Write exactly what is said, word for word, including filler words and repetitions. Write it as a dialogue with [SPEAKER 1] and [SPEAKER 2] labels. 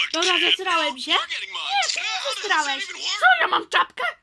[SPEAKER 1] Dobra, zesrałem się? Nie, ty nie zesrałeś. Co, ja mam czapkę?